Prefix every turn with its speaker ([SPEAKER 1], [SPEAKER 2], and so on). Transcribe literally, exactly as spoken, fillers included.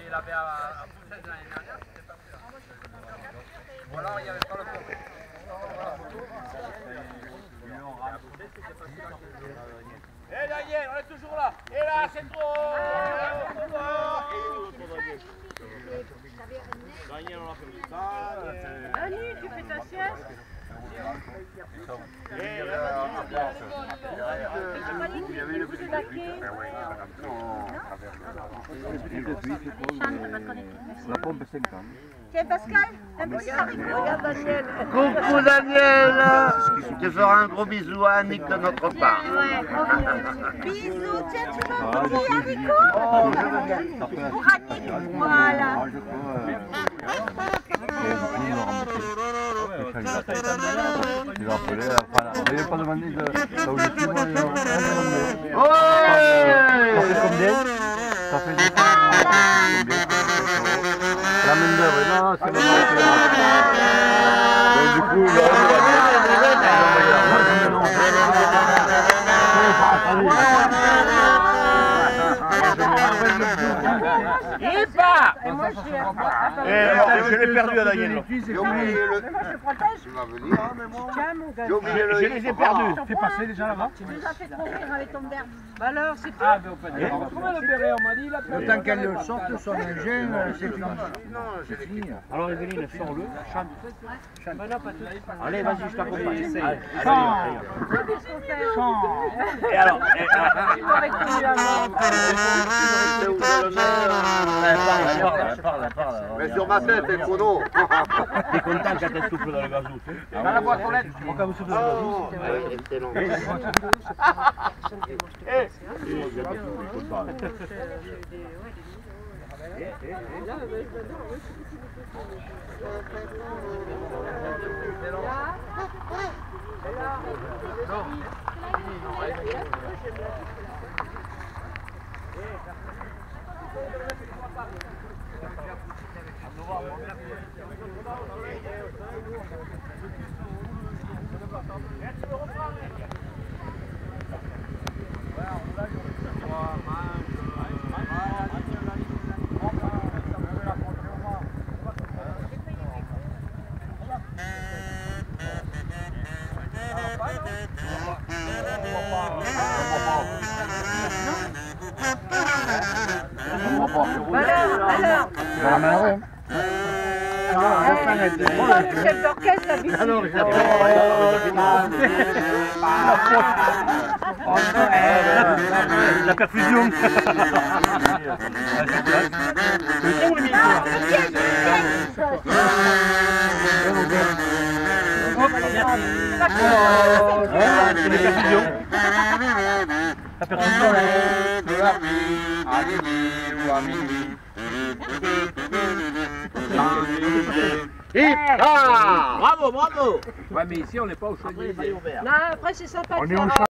[SPEAKER 1] il avait à Poussette l'année dernière, c'était pas sûr. Ou alors il n'y avait pas le pont.
[SPEAKER 2] Eh Daniel, on est toujours là. Et là, c'est trop. Daniel, on a fait ça.
[SPEAKER 3] Dani, tu fais ta sieste?
[SPEAKER 4] La pompe est cinquante.
[SPEAKER 3] Tiens Pascal, un petit haricot. Regarde Daniel.
[SPEAKER 5] Coucou Daniel. Je te ferai un gros bisou à Annick de notre part.
[SPEAKER 3] Bisous, tiens, tu veux un petit haricot? Pour Annick, voilà.
[SPEAKER 4] Je vais rappeler, enfin, on n'avait pas demandé de là où je suis, moi, on a demandé. Ça fait combien? Ça fait des fois, la main d'œuvre, non, c'est bon. Donc du coup, le
[SPEAKER 2] Il part. Et moi, je l'ai perdu à Daniel.
[SPEAKER 5] J'ai oublié le...
[SPEAKER 3] Moi, je le protège.
[SPEAKER 5] Tu vas venir, hein, mais moi...
[SPEAKER 3] Tiens, mon gars.
[SPEAKER 5] J'ai oublié le...
[SPEAKER 2] Je les ai perdus.
[SPEAKER 4] Fais passer déjà là-bas.
[SPEAKER 3] Tu nous as fait trop rire avec ton verbe. Bah alors, c'est tout.
[SPEAKER 1] Ah, mais on peut dire. Comment le béret, on m'a dit, il a
[SPEAKER 4] Le temps qu'elle le sorte, son ingénieur, c'est fini.
[SPEAKER 5] Non, j'ai fini.
[SPEAKER 4] Alors Evelyne, sors-le, chante.
[SPEAKER 2] Allez, vas-y, je t'accompagne.
[SPEAKER 4] Et alors,
[SPEAKER 5] Mais sur ma tête, c'est chrono.
[SPEAKER 4] t'es content quand elle souffle dans le gazou.
[SPEAKER 1] Dans la boîte aux lettres.
[SPEAKER 4] Quand vous soufflez dans le gazou,
[SPEAKER 5] Oh, excellent.
[SPEAKER 3] Pourquoi le chef d'orchestre d'habitude?
[SPEAKER 4] la perfusion. C'est les perfusions. La perfusion.
[SPEAKER 5] Et ah,
[SPEAKER 2] Bravo, bravo.
[SPEAKER 1] Ouais, mais ici, on n'est pas au chaudier.
[SPEAKER 3] Non, après c'est sympa de
[SPEAKER 4] On est
[SPEAKER 3] faire
[SPEAKER 4] au
[SPEAKER 3] un-